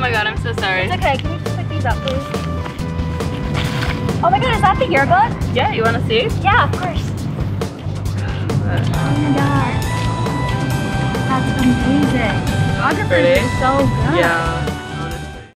my god, I'm so sorry. It's okay, can we just pick these up, please? Oh my god, is that the yearbook? Yeah, you wanna see? Yeah, of course. Oh my god. That's amazing. Photography is so good. Yeah.